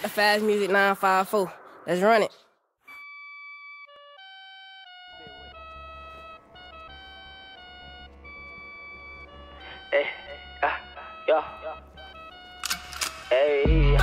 Fast Music 954. Let's run it. Hey, yeah. Hey,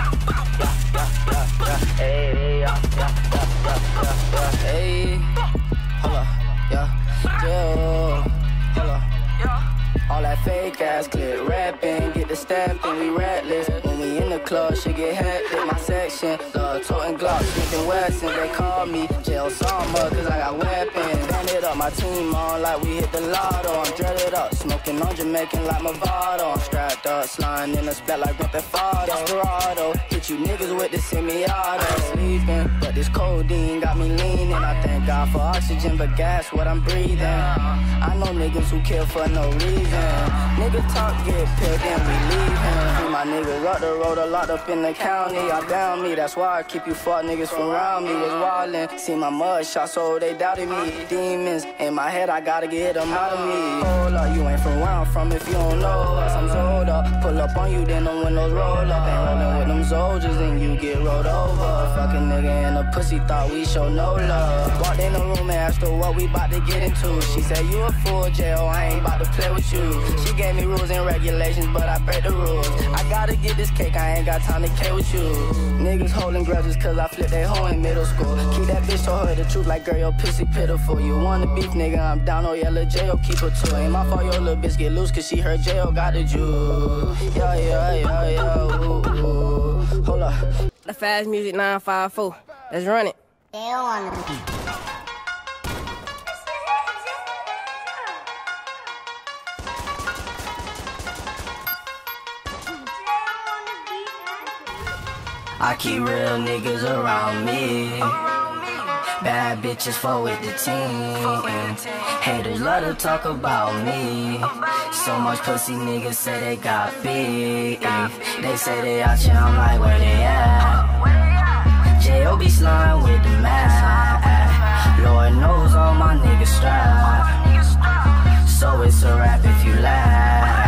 hey, hold up, yeah, hold up. All that fake ass clip rapping, get the stamping, we reckless. When we in the club, shit get hectic. My section, love toting Glock, Smith and Wesson. They call me Jail Summer, cause I got weapons. Ran it up, my team on like we hit the lotto. I'm dreaded up, smoking on Jamaican like Movado. I'm strapped up, sliding in the spot like Grand Theft Auto. Desperado, hit you niggas with the semi-auto. Sleeping, but this codeine got me leaning. I thank God for oxygen, but gas what I'm breathing. I know niggas who kill for no reason. Niggas talk, get peeled, then we leaving. Free my niggas up the road, a lot up in the county. I down me, that's why I keep you fuck niggas from around me. Was wildin', see my mud shot, so they doubted me. Demons in my head, I gotta get them out of me. Hold up, you ain't from where I'm from if you don't know us. I'm sold up, pull up on you, then the windows roll up. Ain't rollin' with them soldiers, then you get rolled over. Fucking nigga and a pussy thought we show no love. Walked in the room and asked her what we bout to get into. She said, you a fool, J.O., I ain't bout to play with you. She gave me rules and regulations, but I break the rules. I gotta get this cake, I ain't got time to care with you. Niggas holding grudges cause I flipped they hoe in middle school. Keep that bitch, told her the truth like, girl, your pussy pitiful. You want the beef, nigga, I'm down, oh yeah, lil' J.O., keep her too. Ain't my fault your little bitch get loose cause she heard J.O. got the juice. Yeah, ooh, ooh. Hold up. The Fast Music 954. Let's run it. I keep real niggas around me. Bad bitches fuck with the team. Haters love to talk about me. So much pussy niggas say they got beef. They say they out here, I'm like, where they at? J.O. be slime with the mad. Lord knows all my niggas strap. So it's a rap if you laugh.